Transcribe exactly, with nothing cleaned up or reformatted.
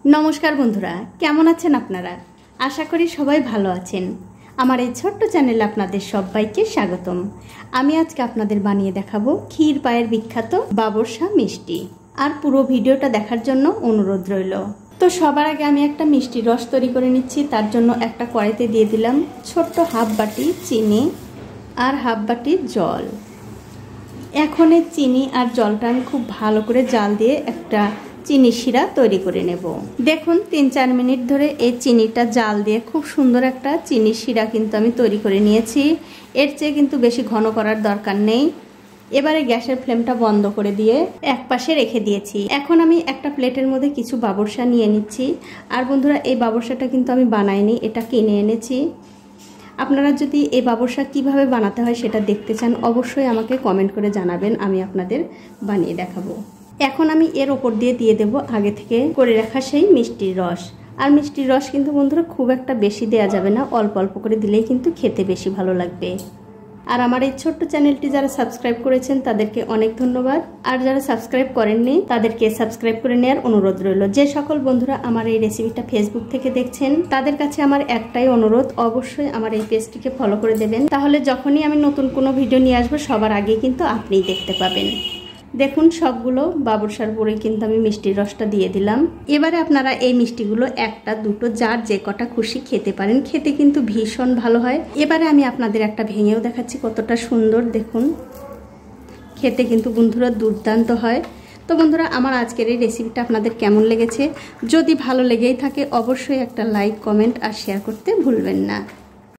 नमस्कार बंधुरा केमन आছেন আপনারা आशा करी सबाई भालो आছেন। আমার এই ছোট্ট চ্যানেলে আপনাদের সবাইকে স্বাগতম। আমি আজকে আপনাদের বানিয়ে দেখাবো ক্ষীর পায়ের বিখ্যাত বাবরশা মিষ্টি। আর পুরো ভিডিওটা দেখার জন্য অনুরোধ রইল। তো সবার আগে আমি একটা মিষ্টি রস তৈরি করে নিচ্ছি। তার জন্য একটা কড়াইতে দিয়ে দিলাম ছোট্ট হাফ বাটি চিনি আর হাফ বাটি জল। এখন এই চিনি আর জলটা আমি খুব ভালো করে জাল দিয়ে একটা চিনি শিরা তৈরি করে নেব। দেখুন তিন চার মিনিট ধরে এই চিনিটা জাল দিয়ে খুব সুন্দর একটা চিনি শিরা কিন্তু আমি তৈরি করে নিয়েছি। এর চেয়ে কিন্তু বেশি ঘন করার দরকার নেই। এবারে গ্যাসের ফ্লেমটা বন্ধ করে দিয়ে এক পাশে রেখে দিয়েছি। এখন আমি একটা প্লেটের মধ্যে কিছু বাবরশা নিয়ে নিচ্ছি। আর বন্ধুরা এই বাবরশাটা কিন্তু আমি বানাইনি, এটা কিনে এনেছি। আপনারা যদি এই বাবরশা কিভাবে বানাতে হয় সেটা দেখতে চান অবশ্যই আমাকে কমেন্ট করে জানাবেন, আমি আপনাদের বানিয়ে দেখাবো। এখন আমি এর ওপর দিয়ে দিয়ে দেব আগে থেকে করে রাখা সেই মিষ্টির রস। আর মিষ্টির রস কিন্তু বন্ধুরা খুব একটা বেশি দেয়া যাবে না, অল্প অল্প করে দিলেই কিন্তু খেতে বেশি ভালো লাগবে। আর আমার এই ছোট্ট চ্যানেলটি যারা সাবস্ক্রাইব করেছেন তাদেরকে অনেক ধন্যবাদ। আর যারা সাবস্ক্রাইব করেননি তাদেরকে সাবস্ক্রাইব করে নেওয়ার অনুরোধ রইল। যে সকল বন্ধুরা আমার এই রেসিপিটা ফেসবুক থেকে দেখছেন তাদের কাছে আমার একটাই অনুরোধ, অবশ্যই আমার এই পেজটিকে ফলো করে দেবেন। তাহলে যখনই আমি নতুন কোনো ভিডিও নিয়ে আসবো সবার আগেই কিন্তু আপনিই দেখতে পাবেন। দেখুন সবগুলো বাবরশার পরে কিন্তু আমি মিষ্টির রসটা দিয়ে দিলাম। এবারে আপনারা এই মিষ্টিগুলো একটা দুটো যার যে কটা খুশি খেতে পারেন, খেতে কিন্তু ভীষণ ভালো হয়। এবারে আমি আপনাদের একটা ভেঙেও দেখাচ্ছি কতটা সুন্দর, দেখুন খেতে কিন্তু বন্ধুরা দুর্দান্ত হয়। তো বন্ধুরা আমার আজকের এই রেসিপিটা আপনাদের কেমন লেগেছে? যদি ভালো লেগেই থাকে অবশ্যই একটা লাইক কমেন্ট আর শেয়ার করতে ভুলবেন না।